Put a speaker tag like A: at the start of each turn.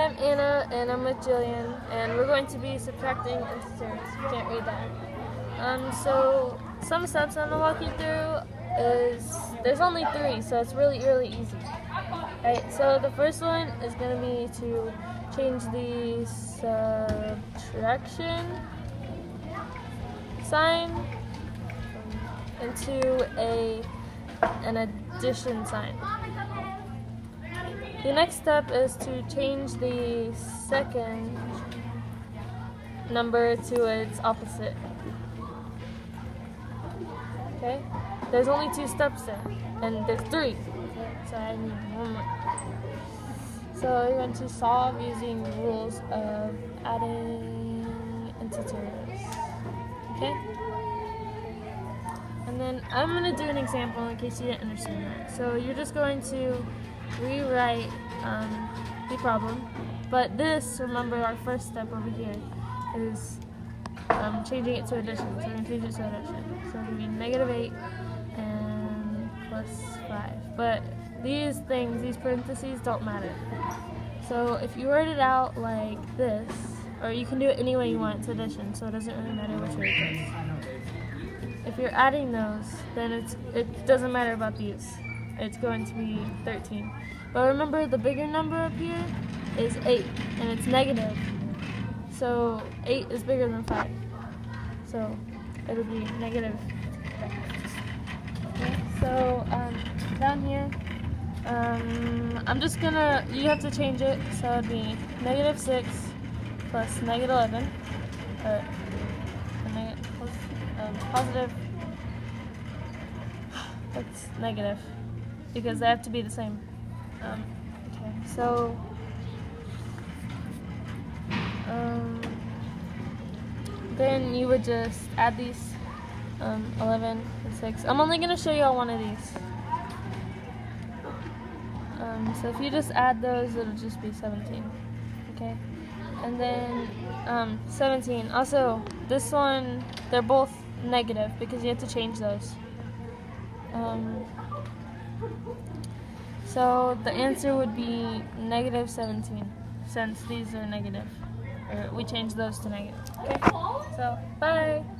A: I'm Anna, and I'm with Jillian, and we're going to be subtracting integers. You can't read that. So some steps I'm going to walk you through is, there's only 3, so it's really easy. Right, so the first one is going to be to change the subtraction sign into an addition sign. The next step is to change the second number to its opposite. Okay? There's only 2 steps there, and there's 3. So I need 1 more. So you're going to solve using the rules of adding integers. Okay? And then I'm going to do an example in case you didn't understand that. So you're just going to rewrite the problem, but this, remember our first step over here, is changing it to addition. So we're going to change it to addition. So it'll be -8 and +5. But these things, these parentheses, don't matter. So if you write it out like this, or you can do it any way you want, it's addition, so it doesn't really matter which way it goes. If you're adding those, then it doesn't matter about these. It's going to be 13. But remember, the bigger number up here is 8, and it's negative. So 8 is bigger than 5. So it'll be negative. Okay, so down here, I'm just gonna, you have to change it, so it'd be -6 plus -11, or positive, that's negative, because they have to be the same. Okay, so then you would just add these 11 and 6. I'm only going to show you all one of these. So if you just add those, it'll just be 17. Okay, and then 17. Also, this one, they're both negative because you have to change those. So the answer would be -17, since these are negative. Or we changed those to negative. Okay, so bye.